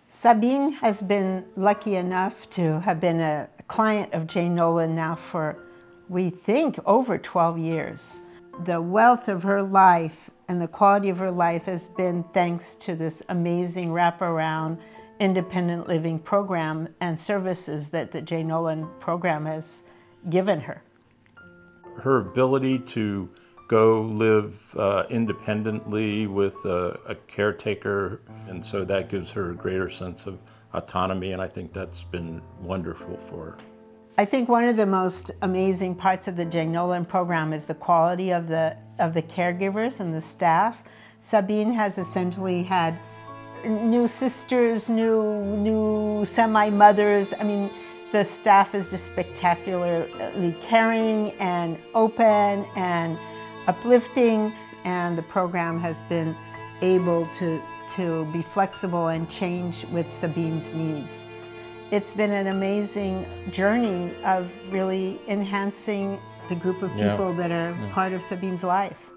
Sabine has been lucky enough to have been a client of Jane Nolan now for, we think, over 12 years. The wealth of her life and the quality of her life has been thanks to this amazing wraparound independent living program and services that the Jane Nolan program has given her. Her ability to go live independently with a caretaker, and so that gives her a greater sense of autonomy, and I think that's been wonderful for her. I think one of the most amazing parts of the Jane Nolan program is the quality of the caregivers and the staff. Sabine has essentially had new sisters, new semi-mothers. I mean, the staff is just spectacularly caring and open and uplifting, and the program has been able to be flexible and change with Sabine's needs. It's been an amazing journey of really enhancing the group of people that are part of Sabine's life.